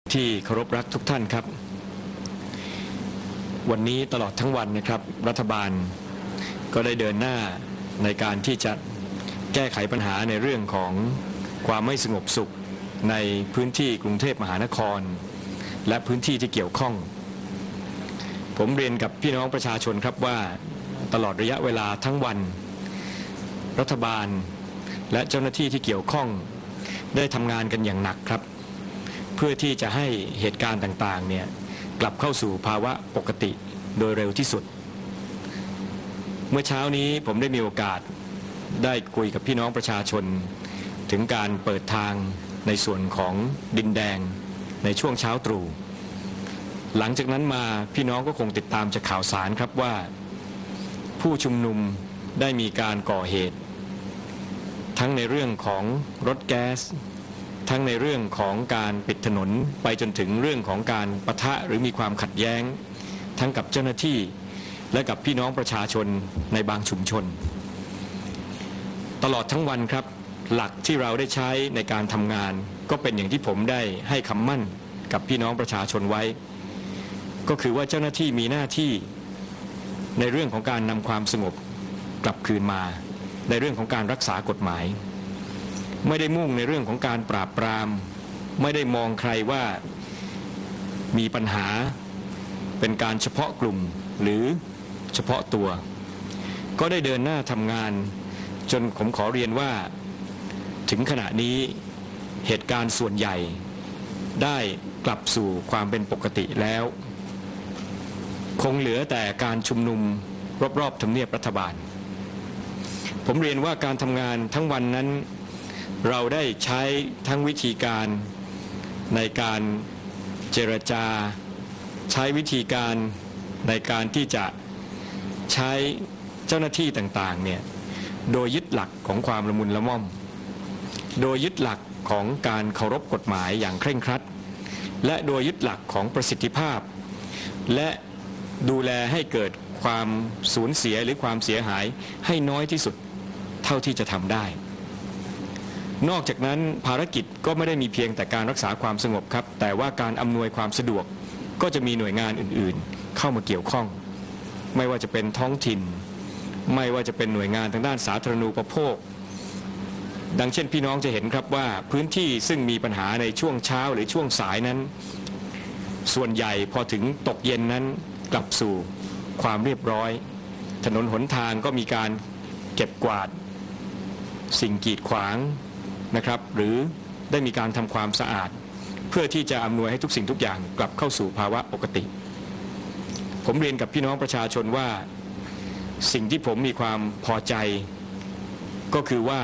ที่เคารพรักทุกท่านครับวันนี้ตลอดทั้งวันนะครับรัฐบาลก็ได้เดินหน้าในการที่จะแก้ไขปัญหาในเรื่องของความไม่สงบสุขในพื้นที่กรุงเทพมหานครและพื้นที่ที่เกี่ยวข้องผมเรียนกับพี่น้องประชาชนครับว่าตลอดระยะเวลาทั้งวันรัฐบาลและเจ้าหน้าที่ที่เกี่ยวข้องได้ทำงานกันอย่างหนักครับเพื่อที่จะให้เหตุการณ์ต่างๆเนี่ยกลับเข้าสู่ภาวะปกติโดยเร็วที่สุดเมื่อเช้านี้ผมได้มีโอกาสได้คุยกับพี่น้องประชาชนถึงการเปิดทางในส่วนของดินแดงในช่วงเช้าตรู่หลังจากนั้นมาพี่น้องก็คงติดตามจากข่าวสารครับว่าผู้ชุมนุมได้มีการก่อเหตุทั้งในเรื่องของรถแก๊สทั้งในเรื่องของการปิดถนนไปจนถึงเรื่องของการปะทะหรือมีความขัดแย้งทั้งกับเจ้าหน้าที่และกับพี่น้องประชาชนในบางชุมชนตลอดทั้งวันครับหลักที่เราได้ใช้ในการทำงานก็เป็นอย่างที่ผมได้ให้คำมั่นกับพี่น้องประชาชนไว้ก็คือว่าเจ้าหน้าที่มีหน้าที่ในเรื่องของการนำความสงบกลับคืนมาในเรื่องของการรักษากฎหมายไม่ได้มุ่งในเรื่องของการปราบปรามไม่ได้มองใครว่ามีปัญหาเป็นการเฉพาะกลุ่มหรือเฉพาะตัวก็ได้เดินหน้าทำงานจนผมขอเรียนว่าถึงขณะนี้เหตุการณ์ส่วนใหญ่ได้กลับสู่ความเป็นปกติแล้วคงเหลือแต่การชุมนุมรอบๆทำเนียบรัฐบาลผมเรียนว่าการทำงานทั้งวันนั้นเราได้ใช้ทั้งวิธีการในการเจรจาใช้วิธีการในการที่จะใช้เจ้าหน้าที่ต่างๆเนี่ยโดยยึดหลักของความละมุนละม่อมโดยยึดหลักของการเคารพกฎหมายอย่างเคร่งครัดและโดยยึดหลักของประสิทธิภาพและดูแลให้เกิดความสูญเสียหรือความเสียหายให้น้อยที่สุดเท่าที่จะทำได้นอกจากนั้นภารกิจก็ไม่ได้มีเพียงแต่การรักษาความสงบครับแต่ว่าการอำนวยความสะดวกก็จะมีหน่วยงานอื่นๆเข้ามาเกี่ยวข้องไม่ว่าจะเป็นท้องถิ่นไม่ว่าจะเป็นหน่วยงานทางด้านสาธารณูปโภคดังเช่นพี่น้องจะเห็นครับว่าพื้นที่ซึ่งมีปัญหาในช่วงเช้าหรือช่วงสายนั้นส่วนใหญ่พอถึงตกเย็นนั้นกลับสู่ความเรียบร้อยถนนหนทางก็มีการเก็บกวาดสิ่งกีดขวางนะครับหรือได้มีการทำความสะอาดเพื่อที่จะอำนวยให้ทุกสิ่งทุกอย่างกลับเข้าสู่ภาวะปกติผมเรียนกับพี่น้องประชาชนว่าสิ่งที่ผมมีความพอใจก็คือว่า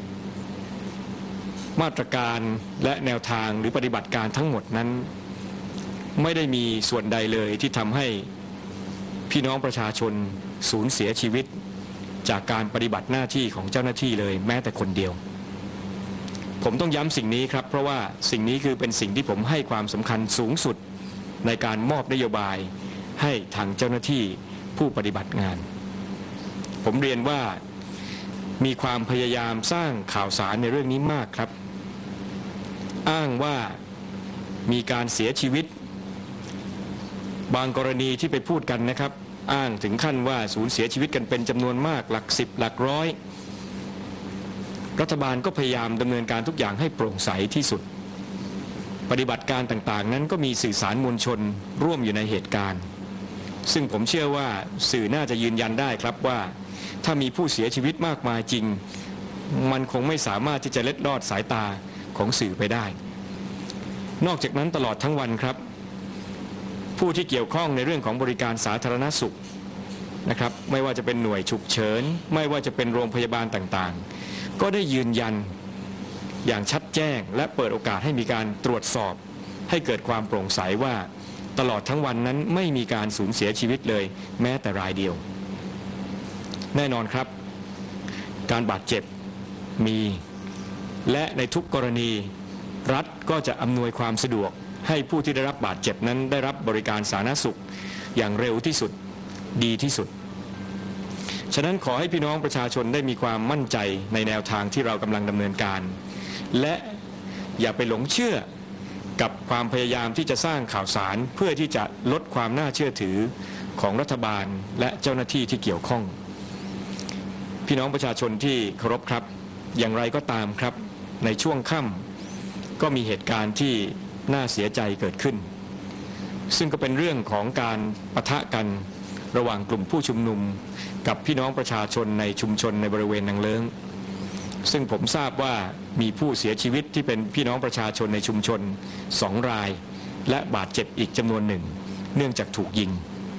มาตรการและแนวทางหรือปฏิบัติการทั้งหมดนั้นไม่ได้มีส่วนใดเลยที่ทำให้พี่น้องประชาชนสูญเสียชีวิตจากการปฏิบัติหน้าที่ของเจ้าหน้าที่เลยแม้แต่คนเดียวผมต้องย้ำสิ่งนี้ครับเพราะว่าสิ่งนี้คือเป็นสิ่งที่ผมให้ความสำคัญสูงสุดในการมอบนโยบายให้ทางเจ้าหน้าที่ผู้ปฏิบัติงานผมเรียนว่ามีความพยายามสร้างข่าวสารในเรื่องนี้มากครับอ้างว่ามีการเสียชีวิตบางกรณีที่ไปพูดกันนะครับอ้างถึงขั้นว่าสูญเสียชีวิตกันเป็นจำนวนมากหลัก10หลักร้อยรัฐบาลก็พยายามดำเนินการทุกอย่างให้โปร่งใสที่สุดปฏิบัติการต่างๆนั้นก็มีสื่อสารมวลชนร่วมอยู่ในเหตุการณ์ซึ่งผมเชื่อว่าสื่อน่าจะยืนยันได้ครับว่าถ้ามีผู้เสียชีวิตมากมายจริงมันคงไม่สามารถที่จะเล็ดลอดสายตาของสื่อไปได้นอกจากนั้นตลอดทั้งวันครับผู้ที่เกี่ยวข้องในเรื่องของบริการสาธารณสุขนะครับไม่ว่าจะเป็นหน่วยฉุกเฉินไม่ว่าจะเป็นโรงพยาบาลต่างๆก็ได้ยืนยันอย่างชัดแจ้งและเปิดโอกาสให้มีการตรวจสอบให้เกิดความโปร่งใสว่าตลอดทั้งวันนั้นไม่มีการสูญเสียชีวิตเลยแม้แต่รายเดียวแน่นอนครับการบาดเจ็บมีและในทุกกรณีรัฐก็จะอำนวยความสะดวกให้ผู้ที่ได้รับบาดเจ็บนั้นได้รับบริการสาธารณสุขอย่างเร็วที่สุดดีที่สุดฉะนั้นขอให้พี่น้องประชาชนได้มีความมั่นใจในแนวทางที่เรากำลังดำเนินการและอย่าไปหลงเชื่อกับความพยายามที่จะสร้างข่าวสารเพื่อที่จะลดความน่าเชื่อถือของรัฐบาลและเจ้าหน้าที่ที่เกี่ยวข้องพี่น้องประชาชนที่เคารพครับอย่างไรก็ตามครับในช่วงค่ำก็มีเหตุการณ์ที่น่าเสียใจเกิดขึ้นซึ่งก็เป็นเรื่องของการปะทะกันระหว่างกลุ่มผู้ชุมนุมกับพี่น้องประชาชนในชุมชนในบริเวณนางเลิ้งซึ่งผมทราบว่ามีผู้เสียชีวิตที่เป็นพี่น้องประชาชนในชุมชน2 รายและบาดเจ็บอีกจำนวนหนึ่งเนื่องจากถูกยิง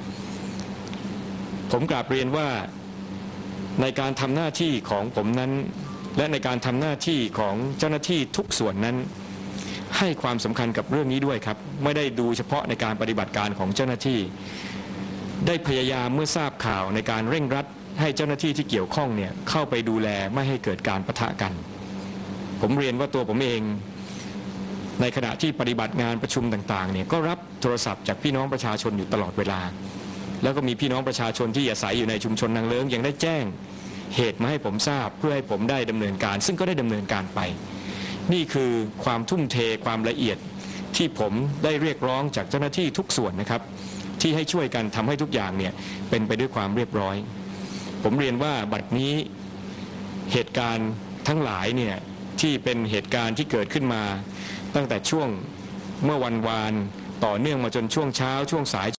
ผมกราบเรียนว่าในการทำหน้าที่ของผมนั้นและในการทำหน้าที่ของเจ้าหน้าที่ทุกส่วนนั้นให้ความสำคัญกับเรื่องนี้ด้วยครับไม่ได้ดูเฉพาะในการปฏิบัติการของเจ้าหน้าที่ได้พยายามเมื่อทราบข่าวในการเร่งรัดให้เจ้าหน้าที่ที่เกี่ยวข้องเนี่ยเข้าไปดูแลไม่ให้เกิดการปะทะกันผมเรียนว่าตัวผมเองในขณะที่ปฏิบัติงานประชุมต่างๆเนี่ยก็รับโทรศัพท์จากพี่น้องประชาชนอยู่ตลอดเวลาแล้วก็มีพี่น้องประชาชนที่อาศัยอยู่ในชุมชนนางเลิ้งยังได้แจ้งเหตุมาให้ผมทราบเพื่อให้ผมได้ดำเนินการซึ่งก็ได้ดำเนินการไปนี่คือความทุ่มเทความละเอียดที่ผมได้เรียกร้องจากเจ้าหน้าที่ทุกส่วนนะครับที่ให้ช่วยกันทำให้ทุกอย่างเนี่ยเป็นไปด้วยความเรียบร้อยผมเรียนว่าบัดนี้เหตุการณ์ทั้งหลายเนี่ยที่เป็นเหตุการณ์ที่เกิดขึ้นมาตั้งแต่ช่วงเมื่อวันวานต่อเนื่องมาจนช่วงเช้าช่วงสาย